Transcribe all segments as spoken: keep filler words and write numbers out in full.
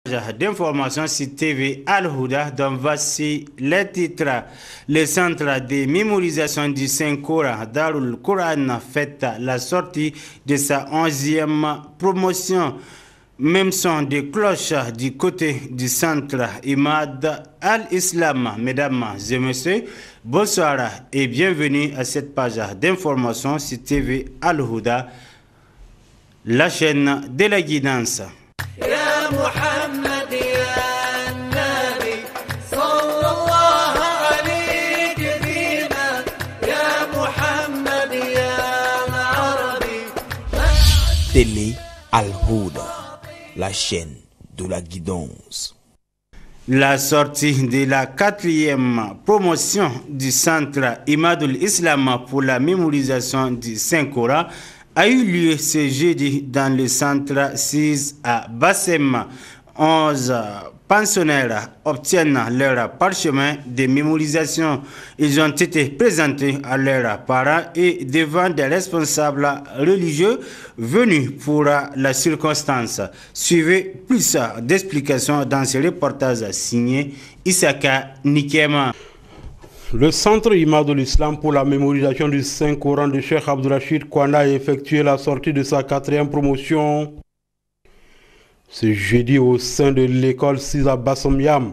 D'information sur T V Al-Houda, dont voici les titres. Le centre de mémorisation du Saint-Coran Darul Quran fête la sortie de sa onzième promotion. Même son de cloche du côté du centre Imad Al-Islam. Mesdames et messieurs, bonsoir et bienvenue à cette page d'information sur T V Al-Houda, la chaîne de la guidance. Télé Al-Houda, la chaîne de la guidance. La sortie de la quatrième promotion du centre Imadul Islam pour la mémorisation du Saint-Coran a eu lieu ce jeudi dans le centre six à Bassem. onze pensionnaires obtiennent leur parchemin de mémorisation. Ils ont été présentés à leurs parents et devant des responsables religieux venus pour la circonstance. Suivez plus d'explications dans ce reportage signé Issaka Nikema. Le centre Imadul Islam pour la mémorisation du Saint-Coran de Cheikh Abdurrachid Kwanda a effectué la sortie de sa quatrième promotion ce jeudi au sein de l'école six à Bassomiam.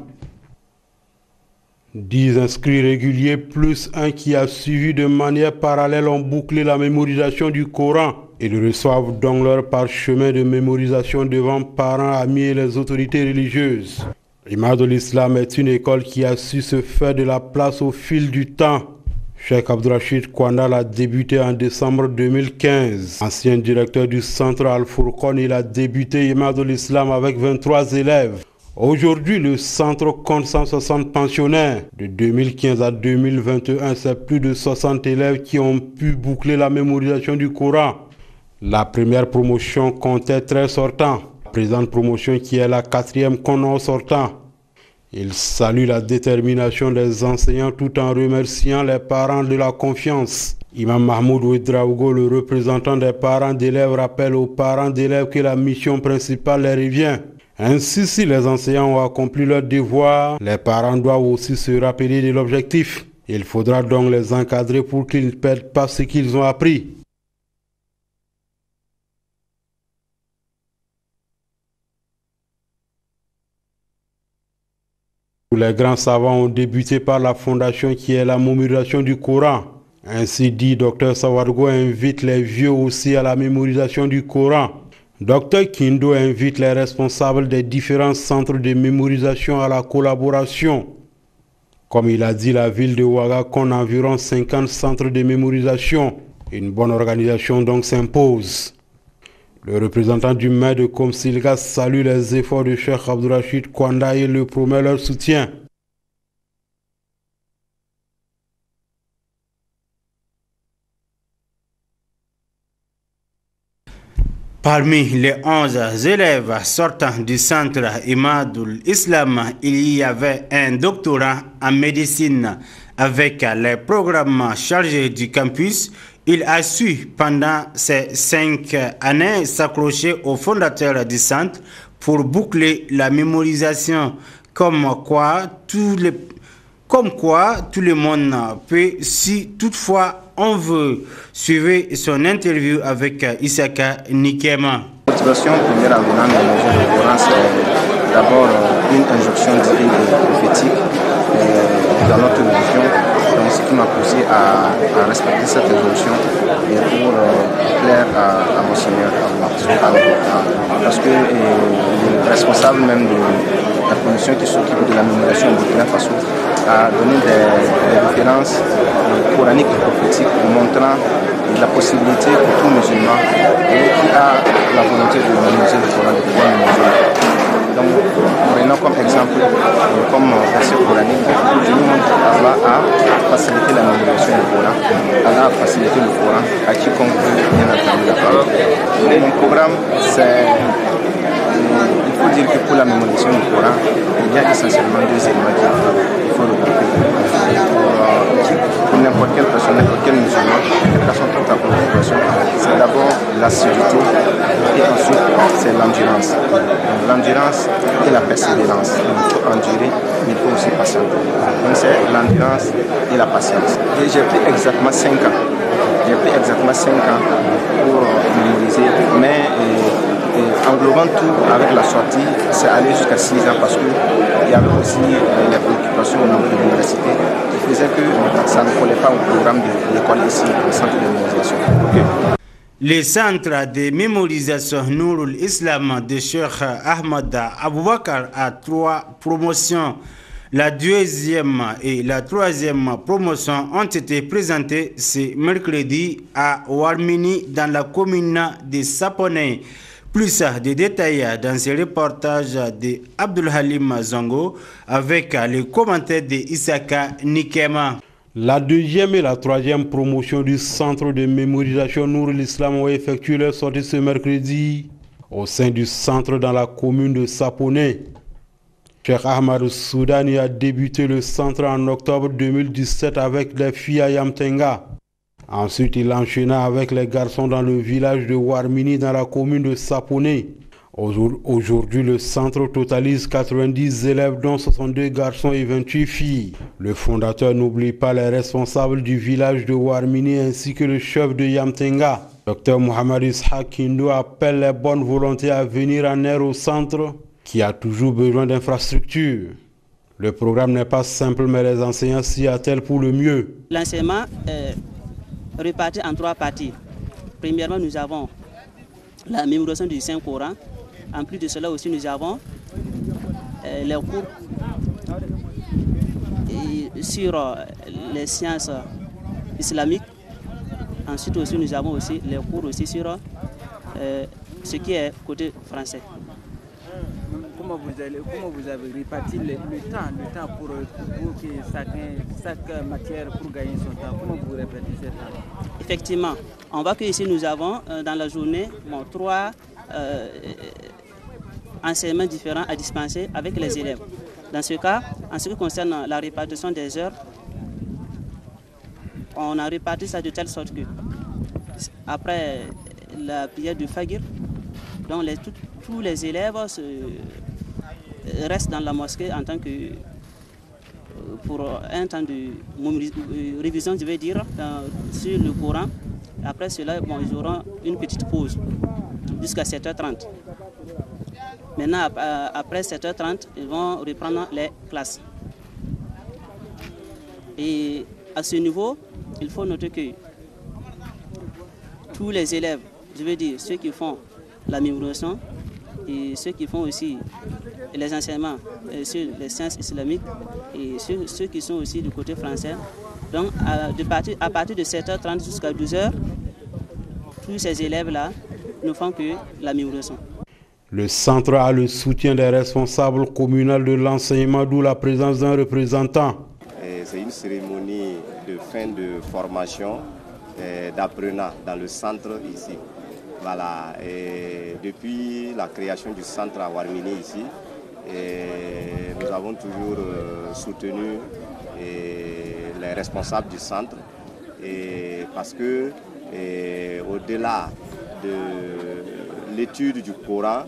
dix inscrits réguliers plus un qui a suivi de manière parallèle ont bouclé la mémorisation du Coran. Ils reçoivent donc leur parchemin de mémorisation devant parents, amis et les autorités religieuses. Imadul Islam est une école qui a su se faire de la place au fil du temps. Cheikh Abdurrachid Kwanda l'a débuté en décembre deux mille quinze. Ancien directeur du centre Al-Furqan, il a débuté Imadul Islam avec vingt-trois élèves. Aujourd'hui, le centre compte cent soixante pensionnaires. De deux mille quinze à deux mille vingt et un, c'est plus de soixante élèves qui ont pu boucler la mémorisation du Coran. La première promotion comptait treize sortants. La présente promotion qui est la quatrième compte onze sortants. Il salue la détermination des enseignants tout en remerciant les parents de la confiance. Imam Mahmoud Ouedraogo, le représentant des parents d'élèves, rappelle aux parents d'élèves que la mission principale les revient. Ainsi, si les enseignants ont accompli leur devoir, les parents doivent aussi se rappeler de l'objectif. Il faudra donc les encadrer pour qu'ils ne perdent pas ce qu'ils ont appris. Les grands savants ont débuté par la fondation qui est la mémorisation du Coran. Ainsi dit, Docteur Sawargo invite les vieux aussi à la mémorisation du Coran. Docteur Kindo invite les responsables des différents centres de mémorisation à la collaboration. Comme il a dit, la ville de Ouaga compte environ cinquante centres de mémorisation. Une bonne organisation donc s'impose. Le représentant du maire de Komsilga salue les efforts de Cheikh Abdurrachid Kwanda et le promet leur soutien. Parmi les onze élèves sortant du centre Imadul Islam, il y avait un doctorat en médecine. Avec les programmes chargés du campus, il a su pendant ces cinq années s'accrocher au fondateur du centre pour boucler la mémorisation. Comme quoi, tout le, comme quoi tout le monde peut, si toutefois on veut. Suivez son interview avec Issaka Nikema. La motivation première en venant dans le jeu de Coran, c'est d'abord une injonction divine et prophétique euh, dans notre religion. Donc, ce qui m'a poussé à, à respecter cette injonction et pour euh, plaire à, à mon Seigneur, à, à, parce que euh, le responsable même de la commission qui s'occupe de la mémorisation au Burkina Faso a donné des, des références euh, coraniques et prophétiques montrant la possibilité pour tout musulman et qui a la volonté de mémoriser le Coran, de pouvoir mémoriser. Donc, prenons comme exemple, comme verset coranique, qui nous montre qu'Allah a facilité la mémorisation du Coran. Allah a facilité le Coran à quiconque veut bien entendre la parole. Mon programme, c'est. Il faut dire que pour la mémorisation du Coran, il y a essentiellement deux éléments qu'il faut regrouper. Pour n'importe quelle personne, n'importe quel musulman, quelle que soit toute la population, c'est d'abord l'assiduité et ensuite c'est l'endurance. L'endurance et la persévérance. Il faut endurer, mais il faut aussi patienter. Donc c'est l'endurance et la patience. Et j'ai pris exactement cinq ans. J'ai pris exactement cinq ans pour mémoriser, mais et, et englobant tout avec la sortie, c'est allé jusqu'à six ans parce qu'il y avait aussi euh, les préoccupations au niveau de l'université qui faisaient que ça ne collait pas au programme de l'école ici, le centre de mémorisation. Okay. Le centre de mémorisation Nourul Islam de Cheikh Ahmad Aboubakar a trois promotions. La deuxième et la troisième promotion ont été présentées ce mercredi à Warmini dans la commune de Sapone. Plus de détails dans ce reportage de Abdul Halim Zongo avec les commentaires de Isaka Nikema. La deuxième et la troisième promotion du centre de mémorisation Nourul Islam ont effectué leur sortie ce mercredi au sein du centre dans la commune de Sapone. Cheikh Ahmad Soudani a débuté le centre en octobre deux mille dix-sept avec les filles à Yamtenga. Ensuite, il enchaîna avec les garçons dans le village de Warmini dans la commune de Sapone. Aujourd'hui, le centre totalise quatre-vingt-dix élèves dont soixante-deux garçons et vingt-huit filles. Le fondateur n'oublie pas les responsables du village de Warmini ainsi que le chef de Yamtenga. Docteur Mohamed Ishaq Kindo appelle les bonnes volontés à venir en aide au centre qui a toujours besoin d'infrastructures. Le programme n'est pas simple, mais les enseignants s'y attellent pour le mieux. L'enseignement est réparti en trois parties. Premièrement, nous avons la mémorisation du Saint-Coran. En plus de cela aussi, nous avons euh, les cours et sur euh, les sciences islamiques. Ensuite aussi, nous avons aussi les cours aussi sur euh, ce qui est côté français. Comment vous, allez, comment vous avez réparti le, le temps, le temps pour, pour que chacun, chaque matière pour gagner son temps? Comment vous répartissez le temps? Effectivement, on voit qu'ici nous avons euh, dans la journée bon, trois euh, enseignements différents à dispenser avec les élèves. Dans ce cas, en ce qui concerne la répartition des heures, on a réparti ça de telle sorte que après la prière du Fagir, donc les, tout, tous les élèves se, restent dans la mosquée en tant que pour un temps de révision, je vais dire, dans, sur le Coran. Après cela, bon, ils auront une petite pause jusqu'à sept heures trente. Maintenant, après sept heures trente, ils vont reprendre les classes. Et à ce niveau, il faut noter que tous les élèves, je veux dire ceux qui font la mémorisation et ceux qui font aussi les enseignements sur les sciences islamiques et ceux, ceux qui sont aussi du côté français. Donc à, de partir, à partir de sept heures trente jusqu'à douze heures, tous ces élèves-là ne font que la mémorisation. Le centre a le soutien des responsables communaux de l'enseignement, d'où la présence d'un représentant. C'est une cérémonie de fin de formation d'apprenants dans le centre ici. Voilà. Et depuis la création du centre à Warmini ici, et nous avons toujours soutenu les responsables du centre et parce que au-delà de l'étude du Coran,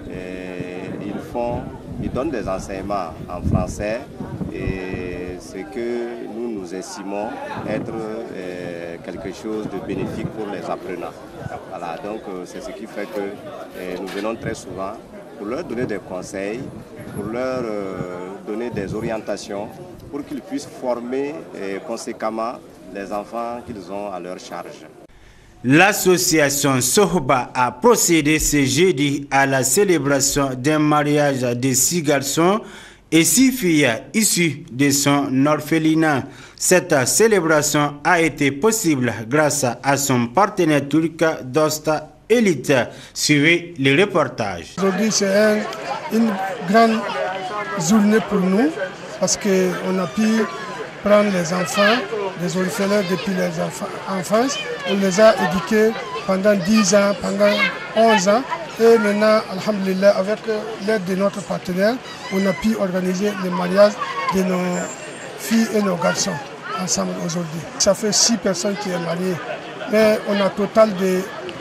et ils font, ils donnent des enseignements en français et ce que nous nous estimons être euh, quelque chose de bénéfique pour les apprenants. Voilà, donc euh, c'est ce qui fait que euh, nous venons très souvent pour leur donner des conseils, pour leur euh, donner des orientations, pour qu'ils puissent former euh, conséquemment les enfants qu'ils ont à leur charge. L'association Sohba a procédé ce jeudi à la célébration d'un mariage de six garçons et six filles issues de son orphelinat. Cette célébration a été possible grâce à son partenaire turc Dosta Elite. Suivez le reportage. Aujourd'hui, c'est un, une grande journée pour nous parce qu'on a pu prendre les enfants, les orphelins depuis les enfance. On les a éduqués pendant dix ans, pendant onze ans. Et maintenant, alhamdulillah, avec l'aide de notre partenaire, on a pu organiser le mariage de nos filles et nos garçons ensemble aujourd'hui. Ça fait six personnes qui sont mariées. Mais on a un total de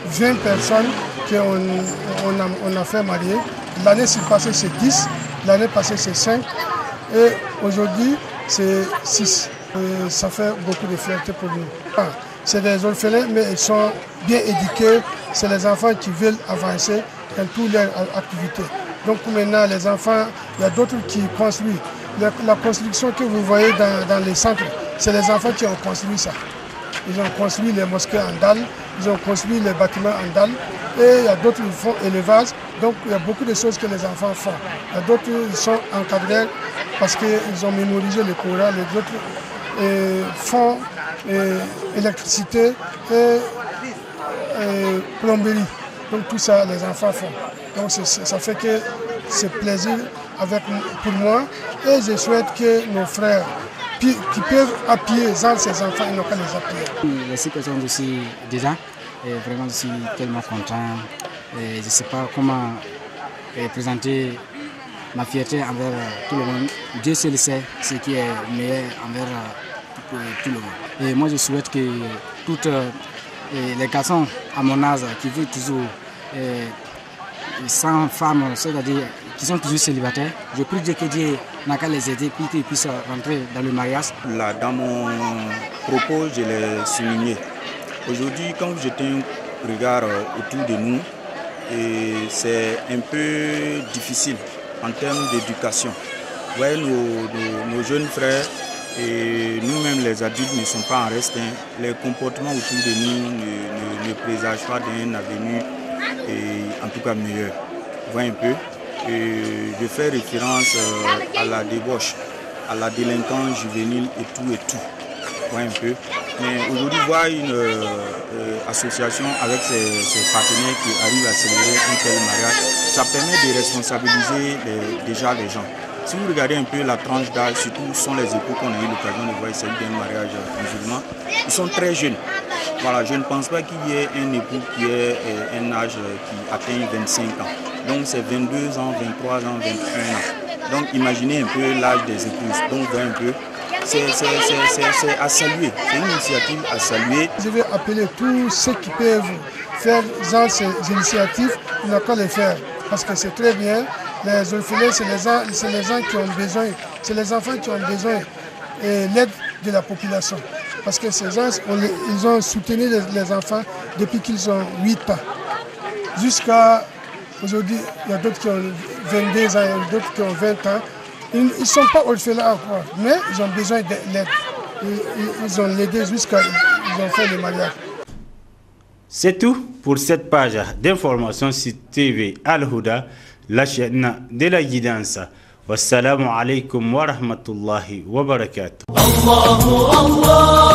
vingt personnes qu'on on a, on a fait marier. L'année passée, c'est dix. L'année passée, c'est cinq. Et aujourd'hui, c'est six. Et ça fait beaucoup de fierté pour nous. Ah, c'est des orphelins, mais ils sont bien éduqués. C'est les enfants qui veulent avancer dans toutes leurs activités. Donc maintenant, les enfants, il y a d'autres qui construisent. La, la construction que vous voyez dans, dans les centres, c'est les enfants qui ont construit ça. Ils ont construit les mosquées en dalles, ils ont construit les bâtiments en dalles. Et il y a d'autres qui font élevage. Donc il y a beaucoup de choses que les enfants font. Il y a d'autres qui sont encadrés parce qu'ils ont mémorisé le Coran. Les autres euh, font euh, électricité et, et plomberie. Donc tout ça, les enfants font. Donc c'est, ça fait que c'est plaisir avec, pour moi. Et je souhaite que nos frères qui peuvent appuyer ces enfants, ils n'ont qu'à les appuyer. Les six personnes aussi déjà, et vraiment je suis tellement content. Et je ne sais pas comment présenter ma fierté envers tout le monde. Dieu seul sait ce qui est meilleur envers tout, tout le monde. Et moi je souhaite que toutes les garçons à mon âge qui vivent toujours sans femme, c'est-à-dire qui sont toujours célibataires, je prie Dieu que Dieu n'a qu'à les aider pour qu'ils puissent rentrer dans le mariage. Là, dans mon propos, je l'ai souligné. Aujourd'hui, quand vous jetez un regard autour de nous, c'est un peu difficile en termes d'éducation. Vous voyez, nos, nos, nos jeunes frères et nous-mêmes les adultes ne sont pas en reste. Les comportements autour de nous ne, ne, ne présagent pas d'un avenir, et en tout cas meilleur. Vous voyez un peu. Et je fais référence euh, à la débauche, à la délinquance juvénile et tout et tout. Ouais, un peu. Mais aujourd'hui, voir une euh, euh, association avec ses, ses partenaires qui arrivent à célébrer un tel mariage, ça permet de responsabiliser les, déjà les gens. Si vous regardez un peu la tranche d'âge, surtout sont les époux qu'on a eu l'occasion de voir, il s'agit d'un mariage musulman, ils sont très jeunes. Voilà, je ne pense pas qu'il y ait un époux qui ait euh, un âge qui atteint vingt-cinq ans. Donc c'est vingt-deux ans, vingt-trois ans, vingt et un ans. Donc imaginez un peu l'âge des épouses. Donc voyez un peu, c'est à saluer. C'est une initiative à saluer. Je vais appeler tous ceux qui peuvent faire genre ces initiatives, ils n'ont qu'à les faire. Parce que c'est très bien. Les orphelins, c'est les, les gens qui ont besoin, c'est les enfants qui ont besoin de l'aide de la population. Parce que ces gens, on les, ils ont soutenu les, les enfants depuis qu'ils ont huit ans. Jusqu'à aujourd'hui, il y a d'autres qui ont vingt-deux ans, d'autres qui ont vingt ans. Ils ne sont pas orphelins encore, mais ils ont besoin de l'aide. Ils, ils ont l'aidé jusqu'à ils ont fait le mariage. C'est tout pour cette page d'information sur T V Al-Huda, la chaîne de la guidance. Wassalamu alaikum wa rahmatullahi wa barakatuh. Allah, Allah.